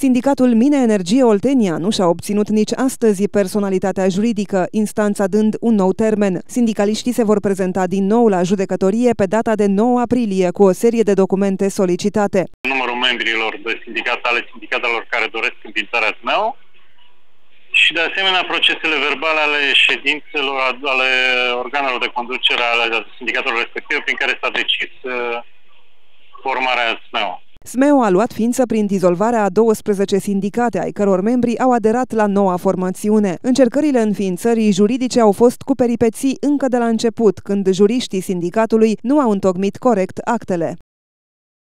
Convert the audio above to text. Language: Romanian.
Sindicatul Mine Energie Oltenia nu și-a obținut nici astăzi personalitatea juridică, instanța dând un nou termen. Sindicaliștii se vor prezenta din nou la judecătorie pe data de 9 aprilie cu o serie de documente solicitate. Numărul membrilor de sindicat ale sindicatelor care doresc înființarea SMEO și de asemenea procesele verbale ale ședințelor ale organelor de conducere ale sindicatelor respective prin care s-a decis formarea SMEO. SMEO a luat ființă prin dizolvarea a 12 sindicate, ai căror membri au aderat la noua formațiune. Încercările înființării juridice au fost cu peripeții încă de la început, când juriștii sindicatului nu au întocmit corect actele.